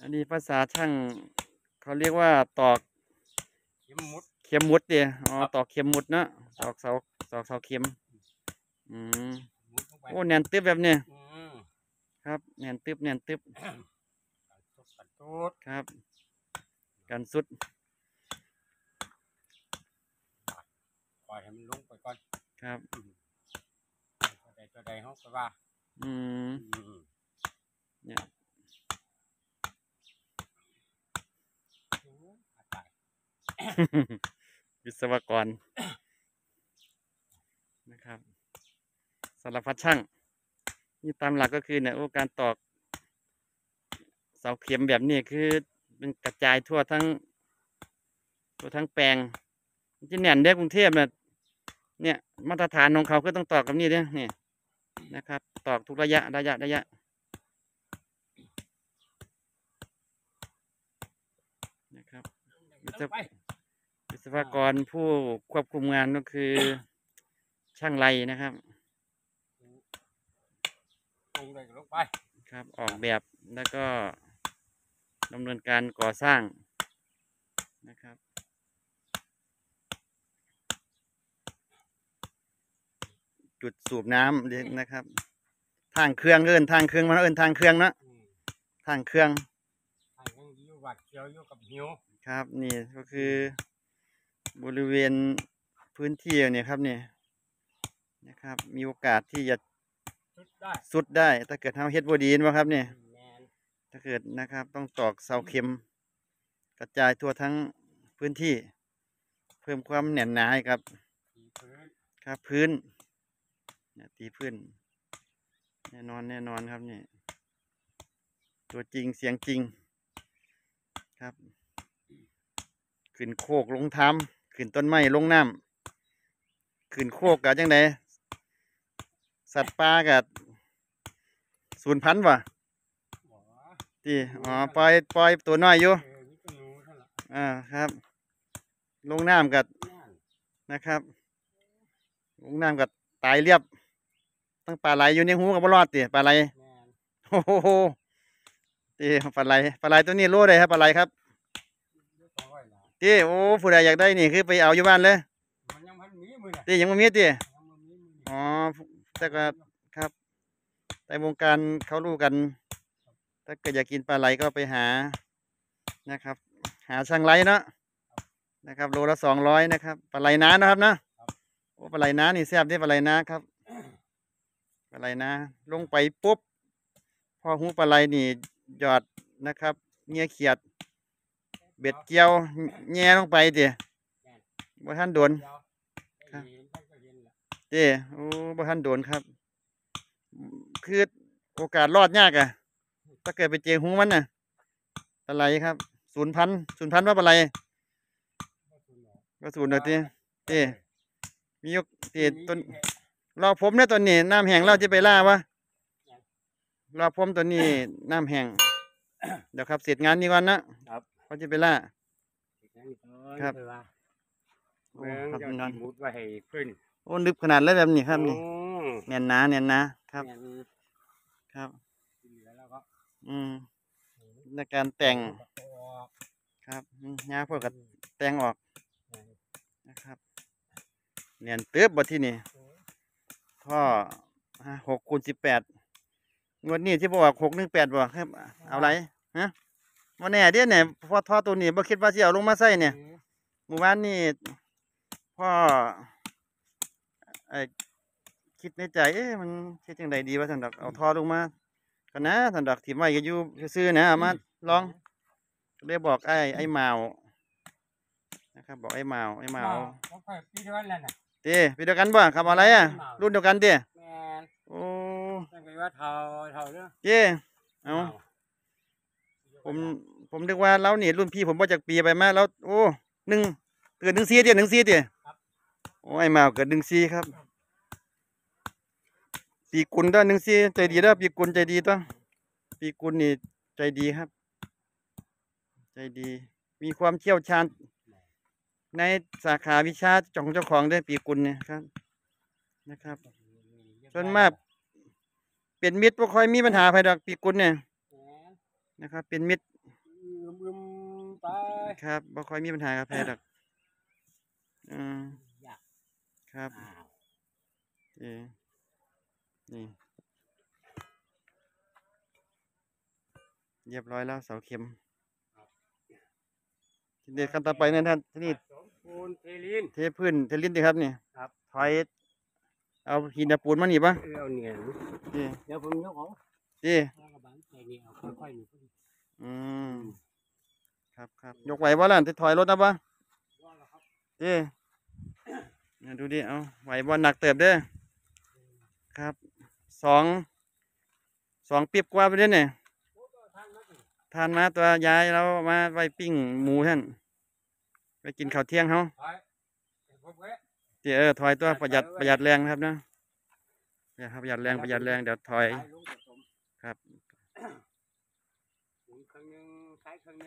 อันนี้ภาษาช่างเขาเรียกว่าตอกเข็มมุดเข็มมุดเดียอ๋อครับตอกเข็มมุดเนาะตอกเสาเข็มอืมมุดลงไปโอ้แน่นตึบแบบเนี้ยอืมครับแน่นตึบแน่นตึบกันตูดครับกันสุดปล่อยให้มันลงไปก่อนครับตัวใดเขาก็ว่าอืมอืมเนี่ยโอ้อาตายวิศวกรนะครับสารพัดช่างนี่ตามหลักก็คือเนี่ยโอ้การตอกเสาเข็มแบบนี้คือเป็นกระจายทั่วทั้งแปลงที่แน่นเด็กกรุงเทพเนี่ยมาตรฐานของเขาก็ต้องตอกกับนี่เนี่ยนะครับ ตอกทุกระยะนะครับวิศวลงไปวิศวกรผู้ควบคุมงานก็คือช่างไรนะครับลงเลยก็ลงไปครับออกแบบแล้วก็ดำเนินการก่อสร้างนะครับจุดสูบน้ำนะครับทางเครื่องทางเครื่องมันทางเครื่องนะทางเครื่องทางยังอยู่วัดเขียวอยู่กับหิวครับนี่ก็คือบริเวณพื้นที่เนี่ยครับนี่นะครับมีโอกาสที่จะสุดได้ถ้าเกิดเราเฮ็ดบ่ดีนะครับเนี่ยถ้าเกิดนะครับต้องตอกเสาเข็มกระจายทั่วทั้งพื้นที่เพิ่มความแน่นหนาให้ครับครับพื้นเนี่ยตีพื้นแน่นอนครับนี่ตัวจริงเสียงจริงครับขึ้นโคกลงถ้ำขึ้นต้นไม้ลงน้ำขึ้นโคกกับจังไดสัตว์ป่ากับสูญพันธุ์วะที่อ๋อปล่อยตัวน้อยอยู่ครับลงน้ำกับนะครับลงน้ำกับตายเรียบตั้งปลาไหลอยู่ในหูกับบ่รอดติปลาไหลโอ้โหตีปลาไหลตัวนี้รู้เลยครับปลาไหลครับตีโอ้ผู้ใดอยากได้นี่คือไปเอาอยู่บ้านเลยตียังไม่มีตีอ๋อแต่ก็ครับในวงการเขารู้กันถ้าเกิดอยากกินปลาไหลก็ไปหานะครับหาช่างไหลเนาะนะครับโลละ200นะครับปลาไหลน้านะครับนะโอ้ปลาไหลน้านี่แซ่บที่ปลาไหลน้าครับปลาไหลน้าลงไปปุ๊บพอหูปลาไหลนี่หยอดนะครับเงี้ยเขียดเบ็ดเกี่ยวแง่ลงไปเดี๋ยบ่ท่านโดนเดี๋ยโอ้บ่ท่านโดนครับคือโอกาสรอดยากอะถ้าเกิดไปเจอหูมันน่ะปลาไหลครับศูนย์พันว่าปลาไหลก็ศูนย์เดี๋ยวตีมียกตีต้นรอผมเนี่ยตัวนี้น้ำแห้งเราจะไปล่าวะรอผมตัวนี้น้ำแห้งเดี๋ยวครับเสร็จงานนี้ก่อนนะครับเขาจะไปล่าครับโอ้ครับนอนมุดไว้ให้ขึ้นโอ้ลึกขนาดเลยแบบนี้ครับนี่แน่นหนาครับครับในการแต่งครับยาพวกกับแต่งออกนะครับเนียนเติบบ่ที่นี่ท่อ6x18งวดนี้ที่บอก618บ่ครับเอาไรฮะวันแน่เดี๋ยวเนี่ยพอท่อตัวนี้บ่คิดว่าสิเอาลงมาใส่เนี่ยเมื่อวานนี้พ่อคิดในใจมันเฮ็ดจังไดดีว่าซั่นดอกเอาท่อลงมากันนะซั่นดอกถิ่มไว้ก็อยู่ซื่อๆนะเอามาลองเลยบอกไอ้หมาวนะครับบอกไอ้หมาวปีเดียวกันแล้วน่ะปีเดียวกันบ่ครับอะไรรุ่นเดียวกันโอ้ตั้งแต่ว่าเท่าเรื่องเอาผมนึกว่าเรานี่รุ่นพี่ผมบ่จากปีไปมาแล้วโอ้เกิด14โอ้ไอ้หมาวเกิด14ครับปีกุลด้าน14ใจดีเด้อปีกุลใจดีตัวปีกุลนี่ใจดีครับใจดีมีความเชี่ยวชาญในสาขาวิชาเจ้าของได้ปีกุลเนี่ยครับนะครับส่วนมากเป็นมิตรบ่ค่อยมีปัญหาภายดอกปีกุลเนี่ยนะครับเป็นมิตรมไปครับบ่ค่อยมีปัญหากับแพดอกอืมอยากครับอ้าวนี่เรียบร้อยแล้วเสาเข็มทีนี้ขั้นต่อไปเนี่ยท่านที่นี่สมปูนเทลินเทพื้นเทลิ้นดีครับนี่ครับถอยเอาหินตะปูนมานี่ปะเอาเนี่ยนี่เดี๋ยวผมยกของนี่เอากระบังใส่นี่เอาค่อยๆนี่พอดีอืมครับยกไหวบ่ล่ะที่ถอยรถนะปะว่าแล้วครับนี่เนี่ยดูดิเอาไหวบ่หนักเติบเด้อครับสองปีบกว่าไปเด้อเนี่ยโอ้ตัวทางนั้นสิทานมาตัวย้ายแล้วมาไว้ปิ้งหมูท่านไปกินข้าวเที่ยงเขาไปพบไว้ถอยตัวประหยัดแรงนะครับเนาะเนี่ยครับประหยัดแรงเดี๋ยวถอยซ้ายลงผสมครับหมุนครั้งหนึงซ้ายครั้งหนึง